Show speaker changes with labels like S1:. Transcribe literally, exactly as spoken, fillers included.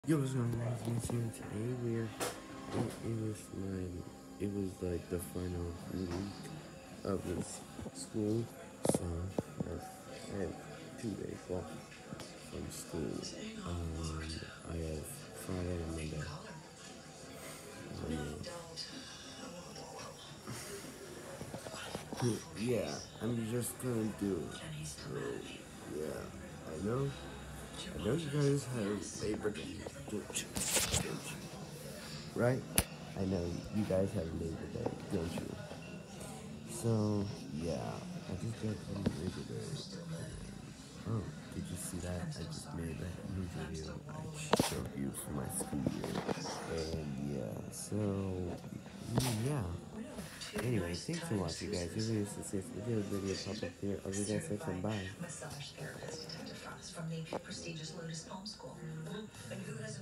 S1: Yo, what's going on, guys? Today we're it, it was my it was like the final week of this school, so uh, I have two days off from school. Um, I have Friday and Monday. Um, yeah, I'm just gonna do it. So yeah, I know. I know you guys have Labor Day, don't you? Don't you? Right? I know you guys have Labor Day, don't you? So, yeah, I just got from Labor Day. Oh, did you see that? I just made a new video I showed you for my school year. And yeah, so, mm, yeah. Anyway, thanks for watching, guys. If you to see this video, video pop up here. I'll be guys next time. Bye.